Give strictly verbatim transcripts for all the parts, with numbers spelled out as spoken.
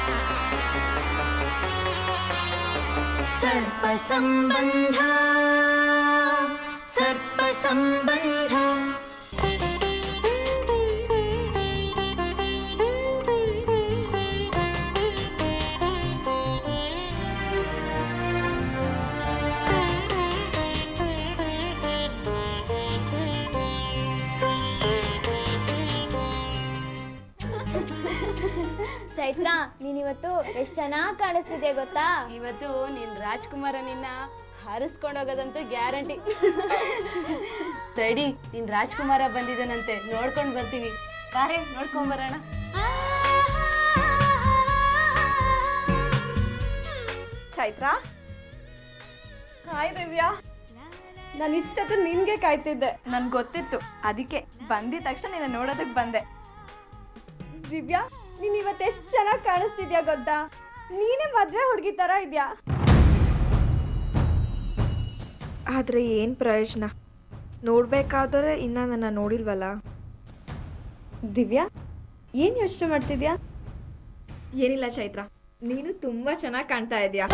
सर्प संबंध सर्प संबंध ಚೈತ್ರ ನೀನಿವತ್ತು ಎಷ್ಟು ಚೆನ್ನಾಗಿ ಕಾಣಿಸ್ತಿದೆ ಗೊತ್ತಾ? ಇವತ್ತು ನಿನ್ ರಾಜ್ಕುಮಾರ ನಿನ್ನ ಹಾರಿಸ್ಕೊಂಡು ಹೋಗೋದಂತೂ ಗ್ಯಾರಂಟಿ. ತಡಿ, ನಿನ್ ರಾಜ್ಕುಮಾರ ಬಂದಿದ್ದಾನಂತೆ, ನೋಡ್ಕೊಂಡು ಬರ್ತೀವಿ. ಬಾರೆ ನೋಡ್ಕೊಂಡ್ ಬರೋಣ. ಚೈತ್ರ, ಹಾಯ್ ದಿವ್ಯಾ. ನಾನು ಇಷ್ಟೊತ್ತು ನಿನ್ಗೆ ಕಾಯ್ತಿದ್ದೆ. ನನ್ಗೆ ಗೊತ್ತಿತ್ತು, ಅದಕ್ಕೆ ಬಂದಿದ ತಕ್ಷಣ ನಿನ್ನ ನೋಡೋದಕ್ಕೆ ಬಂದೆ. ದಿವ್ಯಾ, ನೀನ್ ಇವತ್ತು ಎಷ್ಟು ಚೆನ್ನಾಗಿ ಕಾಣಿಸ್ತಿದ್ಯಾ ಗೊತ್ತಾ? ನೀನೇ ಮದ್ವೆ ಹುಡುಗಿ ತರ ಇದ್ಯಾ. ಆದ್ರೆ ಏನ್ ಪ್ರಯೋಜನ? ನೋಡ್ಬೇಕಾದ್ರೆ ಇನ್ನ ನನ್ನ ನೋಡಿಲ್ವಲ್ಲ. ದಿವ್ಯಾ, ಏನ್ ಯೋಚನೆ ಮಾಡ್ತಿದ್ಯಾ? ಏನಿಲ್ಲ ಚೈತ್ರ, ನೀನು ತುಂಬಾ ಚೆನ್ನಾಗಿ ಕಾಣ್ತಾ ಇದ್ಯಾ.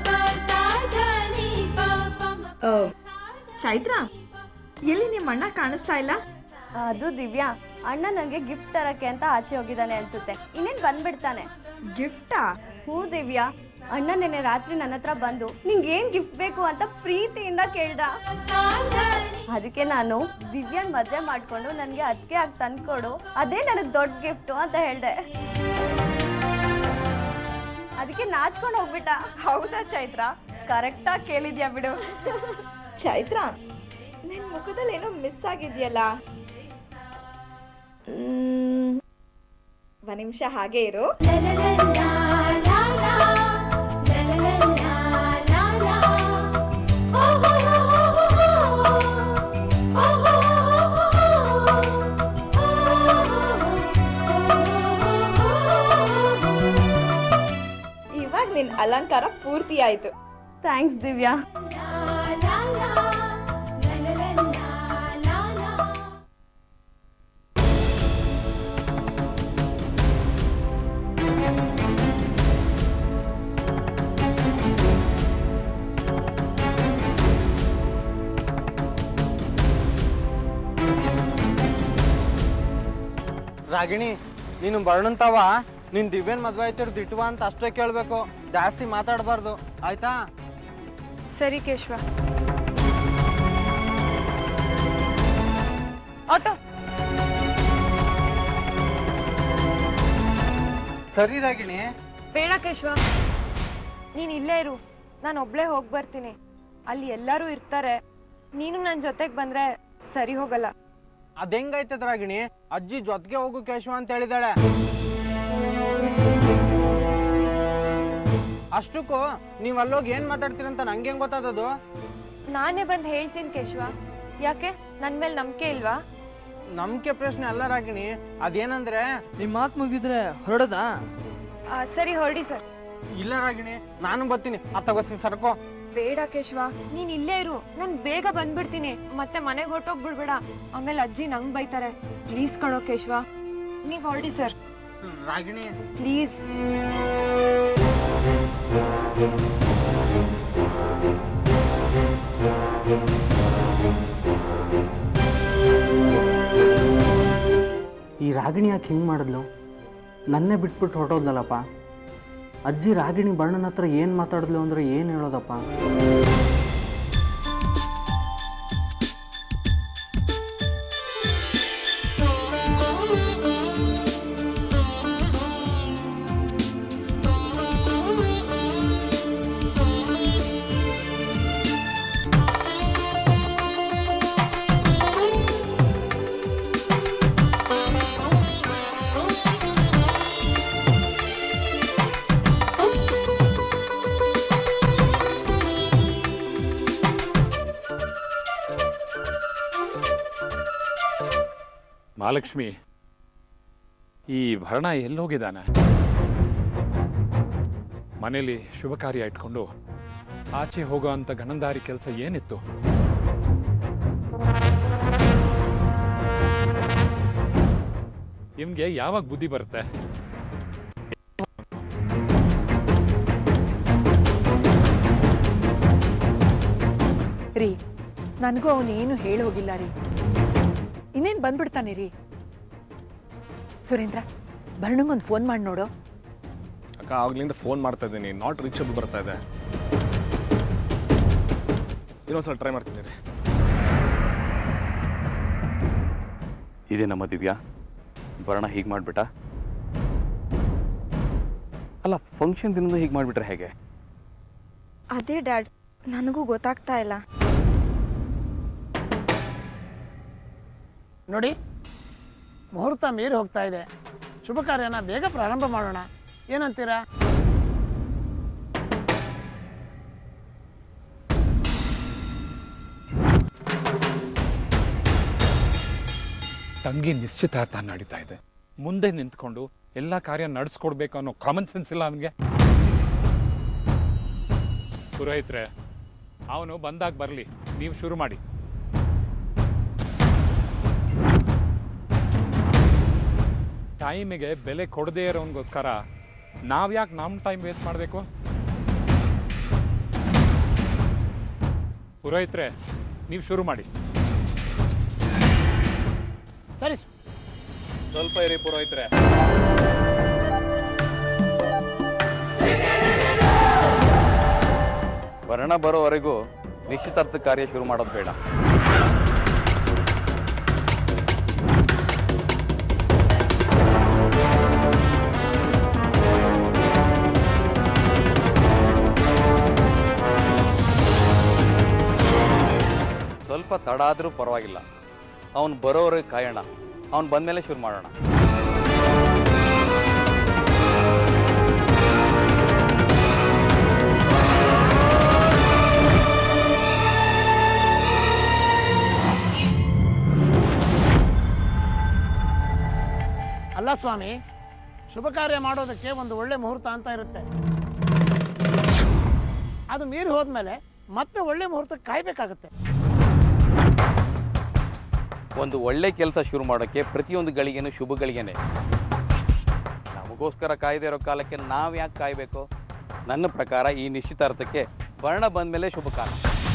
ಚೈತ್ರ, ಎಲ್ಲಿ ನಿಮ್ಮ ಅಣ್ಣ ಕಾಣಿಸ್ತಾ ಇಲ್ಲ? ಅದು ದಿವ್ಯಾ, ಅಣ್ಣ ನನಗೆ ಗಿಫ್ಟ್ ತರಕ್ಕೆ ಅಂತ ಆಚೆ ಹೋಗಿದ್ದಾನೆ ಅನ್ಸುತ್ತೆ. ಇನ್ನೇನು ಬಂದ್ಬಿಡ್ತಾನೆ. ಗಿಫ್ಟಾ? ಹ್ಞೂ ದಿವ್ಯಾ, ಅಣ್ಣ ನೆನ್ನೆ ರಾತ್ರಿ ನನ್ನ ಹತ್ರ ಬಂದು ನಿಂಗೆ ಏನು ಗಿಫ್ಟ್ ಬೇಕು ಅಂತ ಪ್ರೀತಿಯಿಂದ ಕೇಳ್ದ. ಅದಕ್ಕೆ ನಾನು ದಿವ್ಯಾನ್ ಮದುವೆ ಮಾಡಿಕೊಂಡು ನನಗೆ ಅದಕ್ಕೆ ಆಗಿ ತಂದ್ಕೊಡು, ಅದೇ ನನಗೆ ದೊಡ್ಡ ಗಿಫ್ಟು ಅಂತ ಹೇಳಿದೆ. ಅದಕ್ಕೆ ನಾಚ್ಕೊಂಡು ಹೋಗ್ಬಿಟ್ಟ. ಹೌದಾ ಚೈತ್ರ? ಕರೆಕ್ಟಾಗಿ ಕೇಳಿದ್ಯಾ ಬಿಡು. ಚೈತ್ರ, ನಿನ್ನ ಮುಖದಲ್ಲಿ ಏನೋ ಮಿಸ್ ಆಗಿದೆಯಲ್ಲ. ಒಂದು ನಿಮಿಷ ಹಾಗೆ ಇರು. ಇವಾಗ ನಿನ್ನ ಅಲಂಕಾರ ಪೂರ್ತಿ ಆಯ್ತು. ಥ್ಯಾಂಕ್ಸ್ ದಿವ್ಯಾ. ರಾಗಿಣಿ, ನೀನು ಬರ್ಣಂತವ ನಿನ್ ದಿವ್ಯನ್ ಮದ್ವೆ ಆಯ್ತಿರ್ ದಿಟ್ವಾ ಅಂತ ಅಷ್ಟೇ ಕೇಳ್ಬೇಕು, ಜಾಸ್ತಿ ಮಾತಾಡಬಾರ್ದು, ಆಯ್ತಾ? ಸರಿ ಕೇಶವ. ಆಟೋ. ಸರಿ ರಾಗಿಣಿ. ಬೇಡ ಕೇಶವ, ನೀನ್ ಇಲ್ಲೇ ಇರು, ನಾನು ಒಬ್ಳೇ ಹೋಗಿ ಬರ್ತೀನಿ. ಅಲ್ಲಿ ಎಲ್ಲರೂ ಇರ್ತಾರೆ, ನೀನು ನನ್ನ ಜೊತೆಗೆ ಬಂದ್ರೆ ಸರಿ ಹೋಗಲ್ಲ. ಅದ್ ಹೆಂಗೈತದ ರಾಗಿಣಿ? ಅಜ್ಜಿ ಜೊತೆಗೆ ಹೋಗು ಕೇಶವ ಅಂತ ಹೇಳಿದಾಳೆ. ಅಷ್ಟಕ್ಕೂ ನೀವ್ ಅಲ್ಲೋಗಿ ಏನ್ ಮಾತಾಡ್ತೀರಂತ ನಂಗೆ ಹೆಂಗ್ ಗೊತ್ತಾದದು? ನಾನೇ ಬಂದು ಹೇಳ್ತೀನಿ ಕೇಶವ. ಯಾಕೆ, ನನ್ ಮೇಲೆ ನಂಬಿಕೆ ಇಲ್ವಾ? ನಂಬಿಕೆ ಪ್ರಶ್ನೆ ಅಲ್ಲ ರಾಗಿಣಿ, ಅದೇನಂದ್ರೆ ನಿಮ್ ಮಾತು ಮುಗಿದ್ರೆ ಹೊರಡದಾ? ಸರಿ ಹೊರಡಿ ಸರ್. ಇಲ್ಲ ರಾಗಿಣಿ, ನಾನು ಬರ್ತೀನಿ. ಅತ್ತ ಗೊತ್ತೀನಿ, ಸರ್ಕೋ. ಬೇಡ ಕೇಶವ, ನೀನ್ ಇಲ್ಲೇ ಇರು, ನಾನ್ ಬೇಗ ಬಂದ್ಬಿಡ್ತೀನಿ. ಮತ್ತೆ ಮನೆಗೆ ಹೊರಟೋಗ್ಬಿಡ್ಬೇಡ, ಆಮೇಲೆ ಅಜ್ಜಿ ನಂಗ್ ಬೈತಾರೆ. ಪ್ಲೀಸ್ ಕಣೋ ಕೇಶವ, ನೀವ್ ಹೊರಡಿ ಸರ್. ರಾಗಿಣಿ ಪ್ಲೀಸ್. ಈ ರಾಗಿಣಿ ಯಾಕೆ ಹಿಂಗೆ ಮಾಡಿದ್ಲು? ನನ್ನೇ ಬಿಟ್ಬಿಟ್ಟು ಹೊರಟೋದ್ಲಲ್ಲಪ್ಪ. ಅಜ್ಜಿ ರಾಗಿಣಿ ಬಣ್ಣನ ಹತ್ರ ಏನು ಮಾತಾಡಿದ್ಲು ಅಂದರೆ ಏನು ಹೇಳೋದಪ್ಪ? ಮಹಾಲಕ್ಷ್ಮಿ, ಈ ಭರಣ ಎಲ್ಲೋಗಿದ್ದಾನೆ? ಮನೇಲಿ ಶುಭ ಕಾರ್ಯ ಇಟ್ಕೊಂಡು ಆಚೆ ಹೋಗೋ ಅಂತ ಗಣಂದಾರಿ ಕೆಲಸ ಏನಿತ್ತು? ನಿಮ್ಗೆ ಯಾವಾಗ ಬುದ್ಧಿ ಬರುತ್ತೆ? ರೀ ನನಗೂ ಅವನು ಏನು ಹೇಳಿ ಹೋಗಿಲ್ಲ ರೀ. ಇನ್ನೇನು ಬಂದ್ಬಿಡ್ತಾನೆ ರೀ. ಸುರೇಂದ್ರ ಭರಣಂಗೊಂದು ಫೋನ್ ಮಾಡಿ ನೋಡು. ಅಕ್ಕ ಆಗ್ಲಿಂದ ಫೋನ್ ಮಾಡ್ತಾ ಇದ್ದೀನಿ, ನಾಟ್ ರೀಚಬಲ್ ಬರ್ತಾ ಇದೆ. ಇನ್ನೊಂದ್ಸಲ ಟ್ರೈ ಮಾಡ್ತೀನಿ ರೀ. ಇದೇ ನಮ್ಮ ದಿವ್ಯಾ, ಭರಣ ಹೀಗೆ ಮಾಡಿಬಿಟ್ಟ. ಅಲ್ಲ, ಫಂಕ್ಷನ್ ದಿನದ ಹೀಗೆ ಮಾಡಿಬಿಟ್ರೆ ಹೇಗೆ? ಅದೇ ಡ್ಯಾಡ್, ನನಗೂ ಗೊತ್ತಾಗ್ತಾ ಇಲ್ಲ. ನೋಡಿ, ಮುಹೂರ್ತ ಮೀರಿ ಹೋಗ್ತಾ ಇದೆ. ಶುಭ ಕಾರ್ಯನ ಬೇಗ ಪ್ರಾರಂಭ ಮಾಡೋಣ, ಏನಂತೀರಾ? ತಂಗಿ ನಿಶ್ಚಿತಾರ್ಥ ನಡೀತಾ ಇದೆ, ಮುಂದೆ ನಿಂತ್ಕೊಂಡು ಎಲ್ಲ ಕಾರ್ಯ ನಡೆಸ್ಕೊಡ್ಬೇಕು ಅನ್ನೋ ಕಾಮನ್ ಸೆನ್ಸ್ ಇಲ್ಲ ಅವನಿಗೆ. ಪುರೋಹಿತ್ರೆ, ಅವನು ಬಂದಾಗ ಬರಲಿ, ನೀವು ಶುರು ಮಾಡಿ. ಟೈಮಿಗೆ ಬೆಲೆ ಕೊಡದೇ ಇರೋನ್ಗೋಸ್ಕರ ನಾವ್ಯಾಕೆ ನಮ್ಮ ಟೈಮ್ ವೇಸ್ಟ್ ಮಾಡಬೇಕು? ಪುರೋಹಿತ್ರೆ, ನೀವು ಶುರು ಮಾಡಿ. ಸರಿ, ಸ್ವಲ್ಪ ಇರಿ ಪುರೋಹಿತ್ರೆ. ಭರಣ ಬರೋವರೆಗೂ ನಿಶ್ಚಿತಾರ್ಥ ಕಾರ್ಯ ಶುರು ಮಾಡೋದು ಬೇಡ. ಸ್ವಲ್ಪ ತಡ ಆದರೂ ಪರವಾಗಿಲ್ಲ, ಅವನು ಬರೋವರೆಗೆ ಕಾಯೋಣ. ಅವನು ಬಂದಮೇಲೆ ಶುರು ಮಾಡೋಣ. ಅಲ್ಲ ಸ್ವಾಮಿ, ಶುಭ ಕಾರ್ಯ ಮಾಡೋದಕ್ಕೆ ಒಂದು ಒಳ್ಳೆ ಮುಹೂರ್ತ ಅಂತ ಇರುತ್ತೆ. ಅದು ಮೀರಿ ಹೋದ್ಮೇಲೆ ಮತ್ತೆ ಒಳ್ಳೆ ಮುಹೂರ್ತ ಕಾಯ್ಬೇಕಾಗತ್ತೆ. ಒಂದು ಒಳ್ಳೆ ಕೆಲಸ ಶುರು ಮಾಡೋಕ್ಕೆ ಪ್ರತಿಯೊಂದು ಗಳಿಗೆನೂ ಶುಭ ಗಳಿಗೆನೆ. ನಮಗೋಸ್ಕರ ಕಾಯ್ದೆ ಇರೋ ಕಾಲಕ್ಕೆ ನಾವು ಯಾಕೆ ಕಾಯಬೇಕು? ನನ್ನ ಪ್ರಕಾರ ಈ ನಿಶ್ಚಿತಾರ್ಥಕ್ಕೆ ವರ್ಣ ಬಂದ ಮೇಲೆ ಶುಭ ಕಾಲ.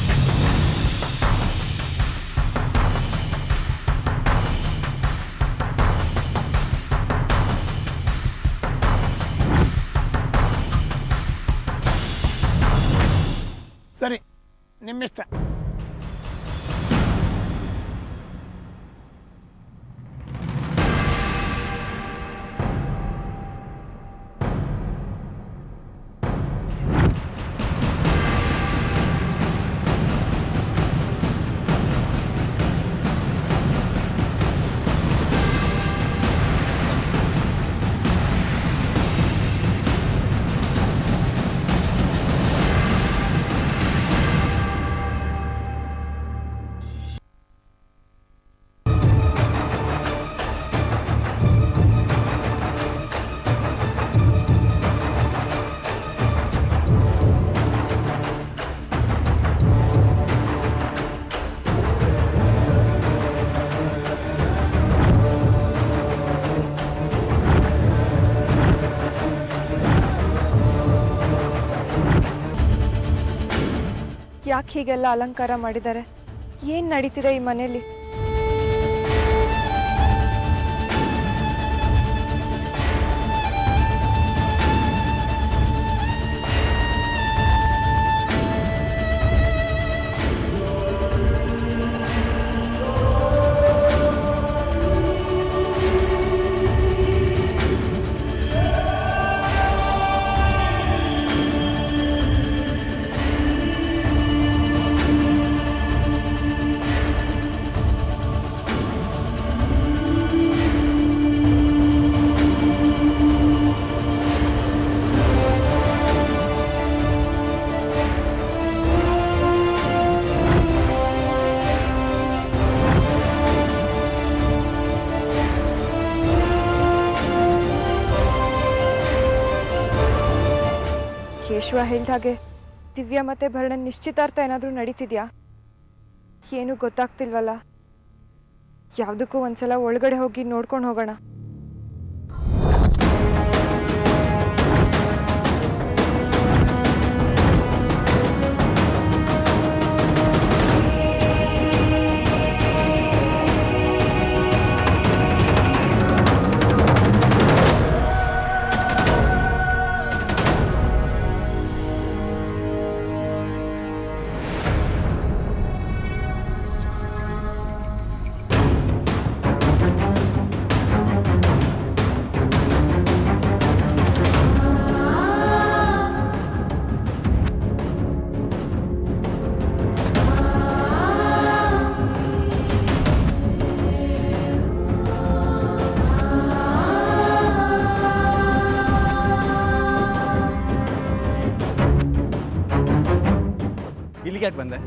ಸರಿ, ನಿಮ್ಮಿಷ್ಟ. ಯಾಕೆ ಹೀಗೆಲ್ಲ ಅಲಂಕಾರ ಮಾಡಿದ್ದಾರೆ? ಏನು ನಡೀತಿದೆ ಈ ಮನೆಯಲ್ಲಿ? ಕೇಶವ ಹೇಳ್ದ ಹಾಗೆ ದಿವ್ಯಾ ಮತ್ತೆ ಭರಣನ್ ನಿಶ್ಚಿತಾರ್ಥ ಏನಾದರೂ ನಡೀತಿದ್ಯಾ? ಏನು ಗೊತ್ತಾಗ್ತಿಲ್ವಲ್ಲ. ಯಾವುದಕ್ಕೂ ಒಂದ್ಸಲ ಒಳಗಡೆ ಹೋಗಿ ನೋಡ್ಕೊಂಡು ಹೋಗೋಣ. ಇಲ್ಲಿಗೆ ಯಾಕೆ ಬಂದೆ?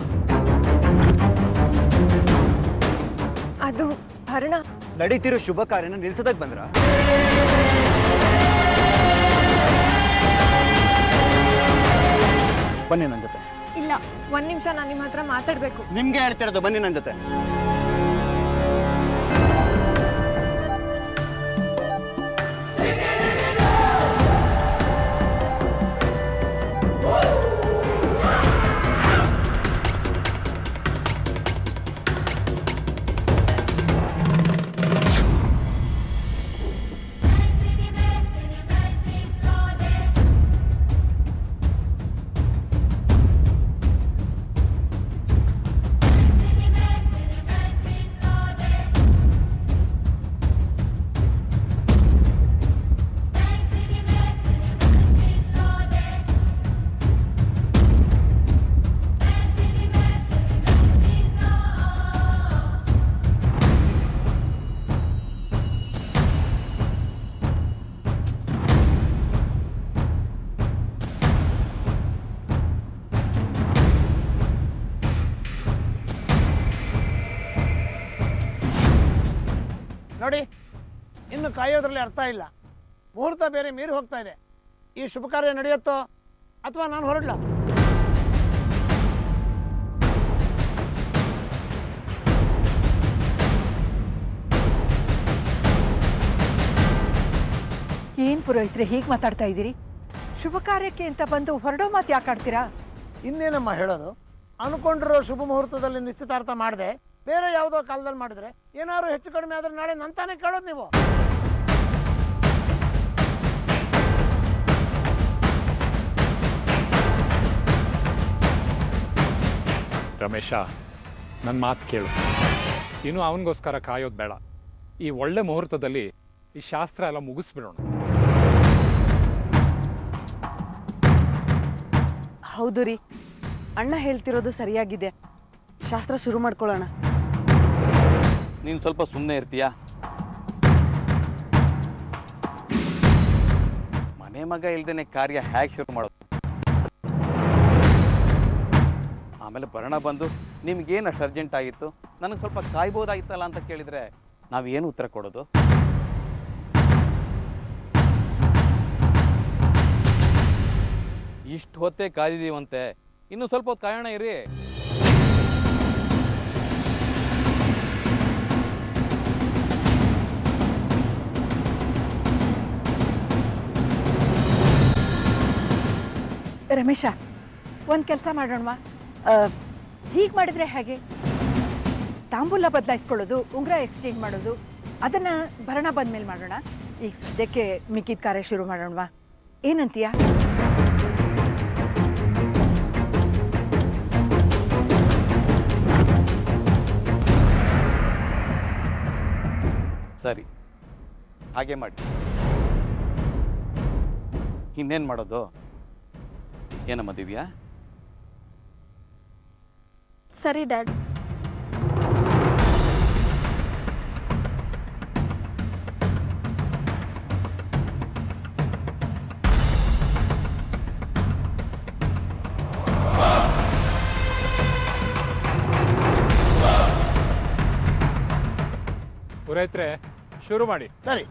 ಅದು ಭರಣ ನಡೀತಿರೋ ಶುಭ ಕಾರ್ಯನ ನಿಲ್ಸೋದಕ್ಕೆ ಬಂದ್ರ? ಬನ್ನಿ ನನ್ನ ಜೊತೆ. ಇಲ್ಲ, ಒಂದ್ ನಿಮಿಷ ನಾನು ನಿಮ್ಮ ಹತ್ರ ಮಾತಾಡ್ಬೇಕು. ನಿಮ್ಗೆ ಹೇಳ್ತಿರೋದು, ಬನ್ನಿ ನನ್ನ ಜೊತೆ. ನೋಡಿ, ಇನ್ನು ಕಾಯೋದ್ರಲ್ಲಿ ಅರ್ಥ ಇಲ್ಲ. ಮುಹೂರ್ತ ಬೇರೆ ಮೀರಿ ಹೋಗ್ತಾ ಇದೆ. ಈ ಶುಭ ಕಾರ್ಯ ನಡೆಯುತ್ತೋ ಅಥವಾ ನಾನು ಹೊರಡ್ಲಾ? ಏನ್ ಪುರೋಹಿತ್ರೆ ಹೀಗೆ ಮಾತಾಡ್ತಾ ಇದ್ದೀರಿ? ಶುಭ ಕಾರ್ಯಕ್ಕೆ ಅಂತ ಬಂದು ಹೊರಡೋ ಮಾತು ಯಾಕೆ ಆಡ್ತೀರಾ? ಇನ್ನೇನಮ್ಮ ಹೇಳೋದು? ಅನ್ಕೊಂಡಿರೋ ಶುಭ ಮುಹೂರ್ತದಲ್ಲಿ ನಿಶ್ಚಿತಾರ್ಥ ಮಾಡಿದೆ, ಬೇರೆ ಯಾವುದೋ ಕಾಲದಲ್ಲಿ ಮಾಡಿದ್ರೆ ಏನಾದ್ರು ಹೆಚ್ಚು ಕಡಿಮೆ ಆದ್ರೆ ನಾಳೆ ನಂತಾನೆ ಕೇಳೋದು ನೀವು. ರಮೇಶ, ನನ್ನ ಮಾತು ಕೇಳು. ಇನ್ನು ಅವನಿಗೋಸ್ಕರ ಕಾಯೋದು ಬೇಡ. ಈ ಒಳ್ಳೆ ಮುಹೂರ್ತದಲ್ಲಿ ಈ ಶಾಸ್ತ್ರ ಎಲ್ಲ ಮುಗಿಸ್ಬಿಡೋಣ. ಹೌದು ರೀ, ಅಣ್ಣ ಹೇಳ್ತಿರೋದು ಸರಿಯಾಗಿದೆ. ಶಾಸ್ತ್ರ ಶುರು ಮಾಡ್ಕೊಳ್ಳೋಣ. ನೀನು ಸ್ವಲ್ಪ ಸುಮ್ಮನೆ ಇರ್ತೀಯಾ? ಮನೆ ಮಗ ಇಲ್ದೇನೆ ಕಾರ್ಯ ಹೇಗೆ ಶುರು ಮಾಡೋದು? ಆಮೇಲೆ ಭರಣ ಬಂದು ನಿಮ್ಗೇನು ಅಷ್ಟು ಅರ್ಜೆಂಟ್ ಆಗಿತ್ತು, ನನಗೆ ಸ್ವಲ್ಪ ಕಾಯ್ಬೋದಾಗಿತ್ತಲ್ಲ ಅಂತ ಕೇಳಿದರೆ ನಾವೇನು ಉತ್ತರ ಕೊಡೋದು? ಇಷ್ಟು ಹೊತ್ತೇ ಕಾದಿದ್ದೀವಂತೆ, ಇನ್ನು ಸ್ವಲ್ಪ ಹೊತ್ತು ಕಾಯೋಣ ಇರಿ. ರಮೇಶ, ಒಂದು ಕೆಲಸ ಮಾಡೋಣವಾ? ಹೀಗೆ ಮಾಡಿದ್ರೆ ಹೇಗೆ? ತಾಂಬೂಲ ಬದಲಾಯಿಸ್ಕೊಳ್ಳೋದು, ಉಂಗುರ ಎಕ್ಸ್ಚೇಂಜ್ ಮಾಡೋದು, ಅದನ್ನು ಭರಣ ಬಂದಮೇಲೆ ಮಾಡೋಣ. ಈಗ ಸದ್ಯಕ್ಕೆ ಮಿಕ್ಕಿದ ಕಾರ್ಯ ಶುರು ಮಾಡೋಣವಾ? ಏನಂತೀಯ? ಸರಿ, ಹಾಗೆ ಮಾಡಿ. ಇನ್ನೇನು ಮಾಡೋದು? ಏನಮ್ಮ ದಿವ್ಯಾ? ಸರಿ ಡ್ಯಾಡ್. ಪುರೋಹಿತ್ರೆ, ಶುರು ಮಾಡಿ. ಸರಿ.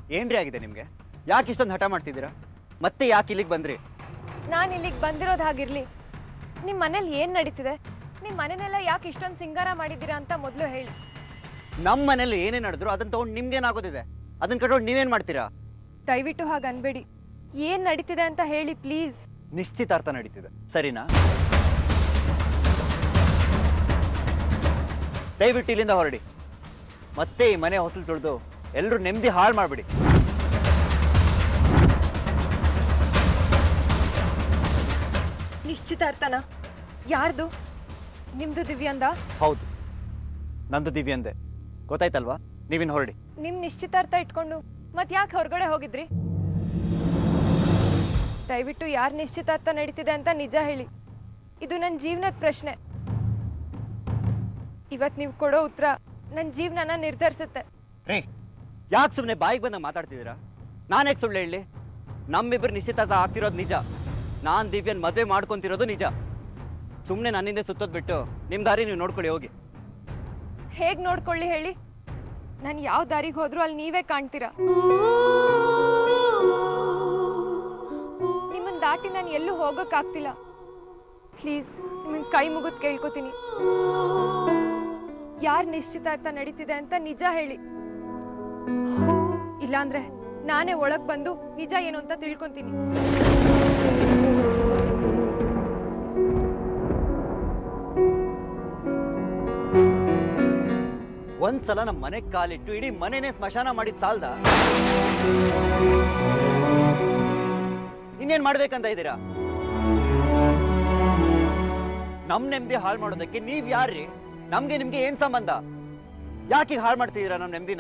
ಏನ್ರಿ ಆಗಿದೆ ನಿಮಗೆ? ಯಾಕೆ ಇಷ್ಟೊಂದು ಹಠ ಮಾಡ್ತಿದ್ದೀರಾ? ಮತ್ತೆ ಯಾಕೆ ಇಲ್ಲಿಗೆ ಬಂದ್ರಿ? ನಾನು ಇಲ್ಲಿಗೆ ಬಂದಿರೋದು ಹಾಗಿರ್ಲಿ, ನಿಮ್ಮ ಮನೇಲಿ ಏನು ನಡೀತಿದೆ, ನಿಮ್ಮ ಮನೆನೆಲ್ಲ ಯಾಕೆ ಇಷ್ಟೊಂದು ಸಿಂಗಾರ ಮಾಡಿದ್ದೀರಾ ಅಂತ ಮೊದಲು ಹೇಳಿ. ನಮ್ಮ ಮನೇಲಿ ಏನೇ ನಡೆದ್ರು ಅದನ್ನ ತಗೊಂಡು ನಿಮ್ಗೇನಾಗೋದಿದೆ? ಅದನ್ನ ಕಟ್ಕೊಂಡು ನೀವೇನ್ ಮಾಡ್ತೀರಾ? ದಯವಿಟ್ಟು ಹಾಗೆ ಅನ್ಬೇಡಿ. ಏನು ನಡೀತಿದೆ ಅಂತ ಹೇಳಿ ಪ್ಲೀಸ್. ನಿಶ್ಚಿತಾರ್ಥ ನಡೀತಿದೆ, ಸರಿನಾ? ದಯವಿಟ್ಟು ಇಲ್ಲಿಂದ ಹೊರಡಿ. ಮತ್ತೆ ಈ ಮನೆ ಹೊಸಲು ತುಳಿದು ಎಲ್ಲರೂ ನೆಮ್ಮದಿ ಹಾಳು ಮಾಡ್ಬಿಡಿ. ನಿಶ್ಚಿತಾರ್ಥನ? ಯಾರ್ದು? ನಿಮ್ದು ದಿವ್ಯಾಂದ? ಹೌದು, ನಂದು ದಿವ್ಯಂದೆ. ಗೊತ್ತಾಯ್ತಲ್ವಾ? ನೀವಿನ್ ಹೊರಡಿ. ನಿಮ್ ನಿಶ್ಚಿತಾರ್ಥ ಇಟ್ಕೊಂಡು ಮತ್ ಯಾಕೆ ಹೊರಗಡೆ ಹೋಗಿದ್ರಿ? ದಯವಿಟ್ಟು ಯಾರು ನಿಶ್ಚಿತಾರ್ಥ ನಡೀತಿದೆ ಅಂತ ನಿಜ ಹೇಳಿ. ಇದು ನನ್ನ ಜೀವನದ ಪ್ರಶ್ನೆ. ಇವತ್ತು ನೀವು ಕೊಡೋ ಉತ್ತರ ನನ್ನ ಜೀವನನ ನಿರ್ಧರಿಸುತ್ತೆ. ರೇ, ಯಾಕೆ ಸುಮ್ಮನೆ ಬಾಯಿಗೆ ಬಂದಾಗ ಮಾತಾಡ್ತಿದ್ದೀರಾ? ನಾನು ಯಾಕೆ ಸುಳ್ಳು ಹೇಳಿ? ನಮ್ಮಿಬ್ಬರು ನಿಶ್ಚಿತಾರ್ಥ ಆಗ್ತಿರೋದು ನಿಜ. ನಾನು ದಿವ್ಯನ್ ಮದುವೆ ಮಾಡ್ಕೊಂತಿರೋದು ನಿಜ. ಸುಮ್ಮನೆ ನನ್ನಿಂದ ಸುತ್ತೋದು ಬಿಟ್ಟು ನಿಮ್ಮ ದಾರಿ ನೀವು ನೋಡ್ಕೊಳ್ಳಿ, ಹೋಗಿ. ಹೇಗೆ ನೋಡ್ಕೊಳ್ಳಿ ಹೇಳಿ? ನಾನು ಯಾವ ದಾರಿಗೆ ಹೋದ್ರೂ ಅಲ್ಲಿ ನೀವೇ ಕಾಣ್ತೀರಾ. ನಿಮ್ಮನ್ನ ದಾಟಿ ನಾನು ಎಲ್ಲೂ ಹೋಗೋಕ್ಕಾಗ್ತಿಲ್ಲ. ಪ್ಲೀಸ್, ನಿಮ್ಮನ್ನ ಕೈ ಮುಗಿದು ಕೇಳ್ಕೊತೀನಿ, ಯಾರು ನಿಶ್ಚಿತಾರ್ಥ ನಡೀತಿದೆ ಅಂತ ನಿಜ ಹೇಳಿ. ಇಲ್ಲಾಂದ್ರೆ ನಾನೇ ಒಳಗೆ ಬಂದು ನಿಜ ಏನು ಅಂತ ತಿಳ್ಕೊಂತೀನಿ. ಒಂದ್ಸಲ ನಮ್ಮ ಮನೆಗೆ ಕಾಲಿಟ್ಟು ಇಡೀ ಮನೆನೇ ಸ್ಮಶಾನ ಮಾಡಿದ್ ಸಾಲ್ದ? ಇನ್ನೇನ್ ಮಾಡ್ಬೇಕಂತ ಇದ್ದೀರಾ? ನಮ್ ನೆಮ್ಮದಿ ಹಾಳು ಮಾಡೋದಕ್ಕೆ ನೀವ್ ಯಾರ್ರಿ? ನಮ್ಗೆ ನಿಮ್ಗೆ ಏನ್ ಸಂಬಂಧ? ಯಾಕೆ ಹಾಳು ಮಾಡ್ತಿದ್ದೀರಾ ನಮ್ ನೆಮ್ಮದಿನ?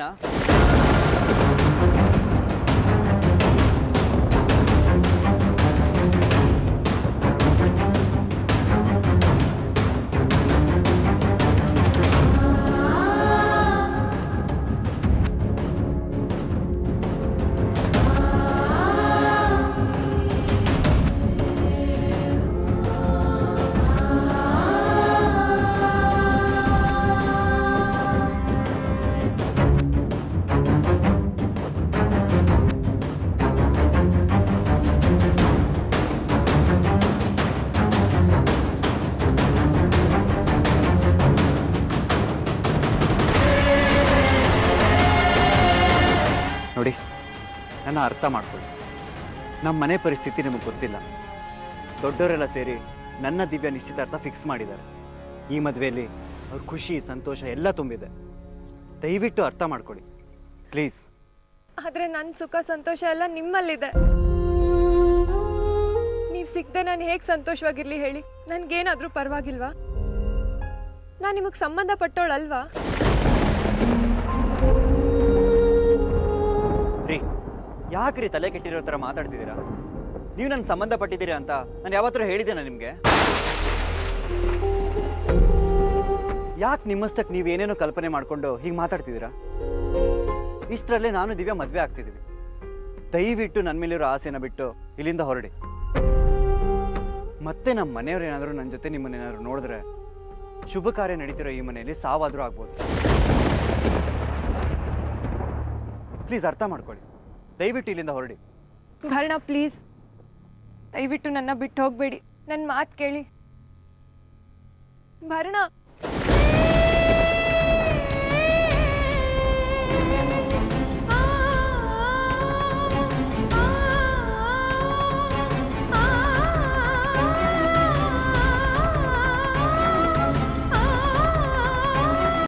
ನೋಡಿ, ನನ್ನ ಅರ್ಥ ಮಾಡ್ಕೊಳ್ಳಿ. ನಮ್ಮ ಮನೆ ಪರಿಸ್ಥಿತಿ ನಿಮಗೆ ಗೊತ್ತಿಲ್ಲ. ದೊಡ್ಡವರೆಲ್ಲ ಸೇರಿ ನನ್ನ ದಿವ್ಯ ನಿಶ್ಚಿತಾರ್ಥ ಫಿಕ್ಸ್ ಮಾಡಿದ್ದಾರೆ. ಈ ಮದುವೆಯಲ್ಲಿ ಅವ್ರ ಖುಷಿ ಸಂತೋಷ ಎಲ್ಲ ತುಂಬಿದೆ. ದಯವಿಟ್ಟು ಅರ್ಥ ಮಾಡ್ಕೊಳ್ಳಿ ಪ್ಲೀಸ್. ಆದ್ರೆ ನನ್ನ ಸುಖ ಸಂತೋಷ ಎಲ್ಲ ನಿಮ್ಮಲ್ಲಿದೆ. ನೀವು ಸಿಕ್ಕದೆ ನಾನು ಹೇಗೆ ಸಂತೋಷವಾಗಿರ್ಲಿ ಹೇಳಿ? ನನ್ಗೇನಾದ್ರೂ ಪರವಾಗಿಲ್ವಾ? ನಾನು ನಿಮಗೆ ಸಂಬಂಧಪಟ್ಟೋಳಲ್ವಾ? ರೀ, ಯಾಕ್ರಿ ತಲೆ ಕೆಟ್ಟಿರೋ ಥರ ಮಾತಾಡ್ತಿದ್ದೀರಾ? ನೀವು ನನ್ನ ಸಂಬಂಧಪಟ್ಟಿದ್ದೀರಾ ಅಂತ ನಾನು ಯಾವತ್ತೂ ಹೇಳಿದ್ದೇನೆ ನಿಮಗೆ? ಯಾಕೆ ನಿಮ್ಮಷ್ಟಕ್ಕೆ ನೀವೇನೇನೋ ಕಲ್ಪನೆ ಮಾಡ್ಕೊಂಡು ಹೀಗೆ ಮಾತಾಡ್ತಿದ್ದೀರಾ? ಇಷ್ಟರಲ್ಲೇ ನಾನು ದಿವ್ಯ ಮದುವೆ ಆಗ್ತಿದ್ದೀವಿ. ದಯವಿಟ್ಟು ನನ್ನ ಮೇಲಿರೋ ಆಸೆನ ಬಿಟ್ಟು ಇಲ್ಲಿಂದ ಹೊರಡಿ. ಮತ್ತೆ ನಮ್ಮ ಮನೆಯವ್ರು ಏನಾದರೂ ನನ್ನ ಜೊತೆ ನಿಮ್ಮನ್ನೇನಾದ್ರು ನೋಡಿದ್ರೆ ಶುಭ ಕಾರ್ಯ ನಡೀತಿರೋ ಈ ಮನೆಯಲ್ಲಿ ಸಾವಾದರೂ ಆಗ್ಬೋದು. ಪ್ಲೀಸ್ ಅರ್ಥ ಮಾಡ್ಕೊಳ್ಳಿ. ದಯವಿಟ್ಟು ಇಲ್ಲಿಂದ ಹೊರಡಿ. ಭರಣ, ಪ್ಲೀಸ್ ದಯವಿಟ್ಟು ನನ್ನ ಬಿಟ್ಟು ಹೋಗಬೇಡಿ. ನನ್ನ ಮಾತು ಕೇಳಿ. ಭರಣ.